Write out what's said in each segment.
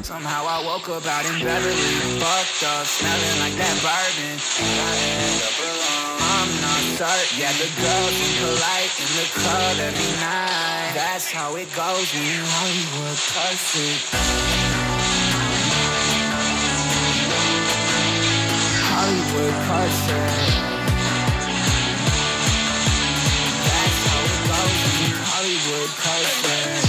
Somehow I woke up out in Beverly, fucked up, smelling like that bourbon. And I end up alone. I'm not certain. Yeah, the girls impolite in the club every night. That's how it goes when you Hollywood perfect. Hollywood perfect. That's how it goes when you Hollywood perfect.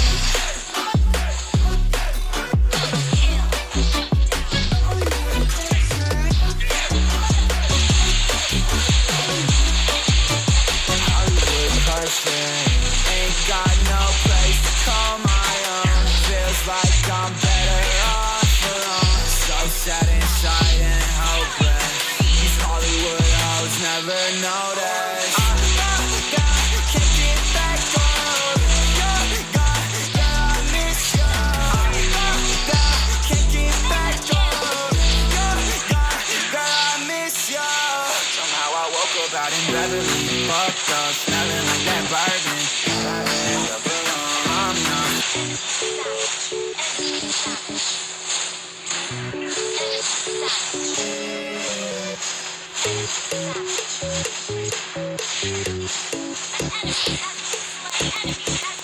Ain't got no place to call my own. Feels like I'm better off alone. So sad inside and hopeless. These Hollywood hoes never notice. Can't get back on. Girl, I miss you. Can't get back on. Girl, I miss you. Somehow I woke up out in Beverly, fucked up, smelling like that bourbon. I end up alone. I'm not. Enemy,